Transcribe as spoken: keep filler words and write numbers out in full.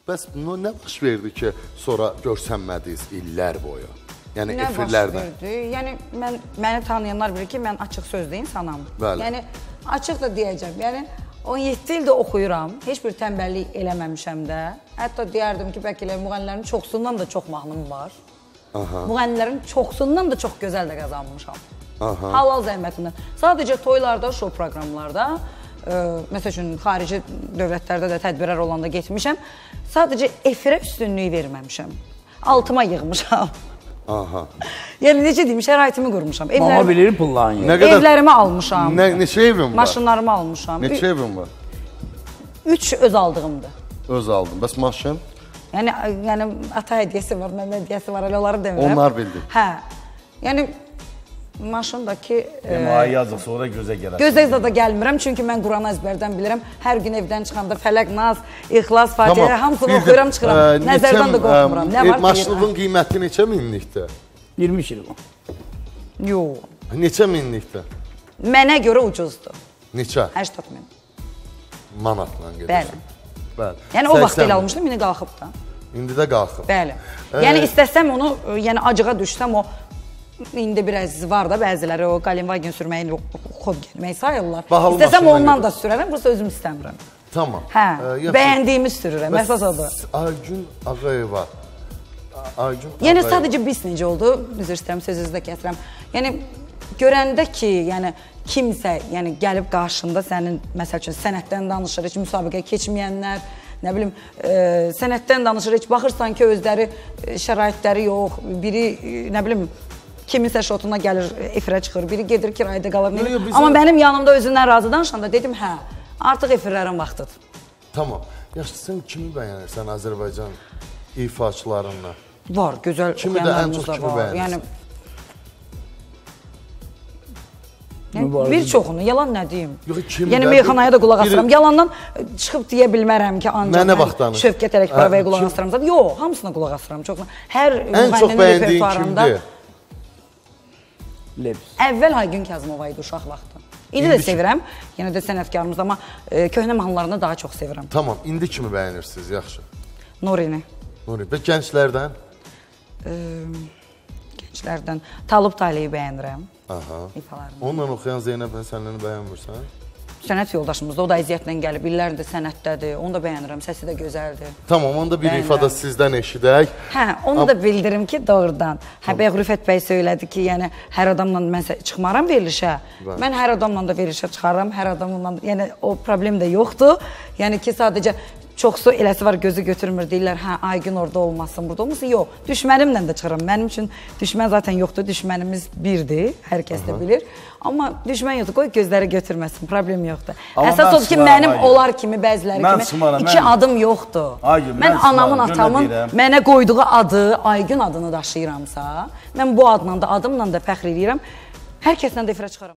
Bəs nə baş verdi ki, sonra görsənmədiniz illər boyu? Yəni Nə efirlərdən. baş verdi? Yəni mən, məni tanıyanlar bilir ki, mən açıq sözlü insanam. Bəli. Yəni açıq da deyəcəm. Yəni on yeddi ildə oxuyuram, heç bir tənbəllik eləməmişəm də. Hətta deyərdim ki, bəlkə elə müğənnilərin çoxsundan da çox mahnım var. Aha. Müğənnilərin çoxsundan da çox gözəl də qazanmışam. Aha. Halal zəhmətindən. Sadəcə toylarda, şou proqramlarda, ə, məsəl üçün xarici dövlətlərdə də tədbirlər olanda getmişəm. Sadəcə efirə üstünlüyü verməmişəm. Altıma yığmışam. Aha. Yəni necə deyim, şəraitimi qurmuşam. Mama bilir pullarını. Nə qədər- Evlərimi almışam. Nə, neçə evin var? Maşınlarımı almışam. Neçə evin var? Üç öz aldığımdır. Öz aldın. Bəs maşın? Yəni, yəni ata hədiyyəsi var, məmə hədiyyəsi var, elə onları demirəm. Onlar bildi. Hə. Yəni maşındakı Ay yazıq, sonra gözə gələr. Gözə da gəlmirəm, çünki mən Quranı əzbərdən bilirəm. Hər gün evdən çıxanda Fələq, Naz, İxlas, Fatihə, hamısını oxuyuram, çıxıram. Nəzərdən də qorxmuram. Nə var ki? Maşınlığın qiyməti neçə minlikdir? iyirmi kilo. Yox. Neçə minlikdir? Mənə görə ucuzdur. Neçə? səksən min. Manatla gedir. Bəli. Bəli. Yəni o vaxt səksən elə min. almışdım, indi qalxıb da. İndi də qalxıb. Bəli. Yəni istəsəm onu, yəni acığa düşsəm o indi biraz var da bəziləri o Galenwagen sürməyi xob gəlməyi sayırlar. Bahalı İstəsəm maşına ondan gedir. da sürərəm, bursa özüm istəmirəm. Tamam. Hə, Ee, yaxşı. bəyəndiyimi sürürəm, əsas odur. Aygün Ağayeva. Aygün Yəni Ağayeva. sadəcə biz necə oldu, üzr istəyirəm, sözünüzü də kəsirəm. Yəni görəndə ki, yəni kimsə, yəni gəlib qarşında sənin məsəl üçün sənətdən danışır, heç müsabiqə keçməyənlər, nə bilim, e, sənətdən danışır, heç baxırsan ki, özləri e, şəraitləri yox, biri e, nə bilim kiminsə şotuna gəlir, efirə çıxır, biri gedir kirayədə qalır. Yo, yo, bizim... Amma mənim yanımda özündən razı danışanda dedim, hə, artıq efirlərin vaxtıdır. Tamam. Yaxşı, sən kimi bəyənirsən Azərbaycan ifaçılarından? Var, gözəl Kimi də ən çox oxuyanlarımız da kimi var. bəyənirsən? Yəni, yəni bir çoxunu, yalan nə deyim? Yox, kimi yəni də- meyxanaya da qulaq asıram. biri- Yalandan çıxıb deyə bilmərəm ki, ancaq Mənə bax danış. Şövkət Ələkbərovaya Hə, qulaq kim- asıram. Zaten yox, hamısına qulaq asıram. Çox. Hər Ən çox müğənninin bəyəndiyin repertuarında kimdir? Leps. əvvəl Aygün Kazımova idi uşaq vaxtı. İndi də İndi ki- sevirəm. Yenə də sənətkarımız, amma e, köhnə mahnılarını daha çox sevirəm. Tamam, indi kimi bəyənirsiniz, yaxşı. Nurini. Nuri, və gənclərdən? E, gənclərdən Talib Taleyi bəyənirəm. Aha. İfalarını. Onunla oxuyan Zeynəbən sənləni bəyənmirsən? Sənət yoldaşımızdır, o da əziyyətlə gəlib, illərdir sənətdədir, onu da bəyənirəm, səsi də gözəldir. Tamam, onda bir Bəyənirəm. ifada sizdən eşidək. Hə, onu da bildirim ki, doğrudan. Hə, bəy Rüfət bəy söylədi ki, yəni hər adamla mən çıxmaram verilişə. Bəli. Mən hər adamla da verilişə çıxaram, hər adamla, yəni o problem də yoxdur. Yəni ki, sadəcə çoxsu eləsi var, gözü götürmür, deyirlər, hə, Aygün orada olmasın, burada olmasın. Yox, düşmənimlə də çıxıram. Mənim üçün düşmən zaten yoxdur, düşmənimiz birdir, hər kəs də bilir. Amma düşmən yoxdur, qoy gözləri götürməsin, problem yoxdur. Amma Əsas mən odur ki, çıxmaram, mənim Aygün. onlar kimi, bəziləri Mən kimi çıxmaram, iki mən- adım yoxdur. Aygün, mən Mən anamın, çıxmaram, atamın gönül deyirəm. mənə qoyduğu adı, Aygün adını daşıyıramsa, mən bu adla da, adımla da fəxr edirəm. Hər kəslə də efirə çıxaram.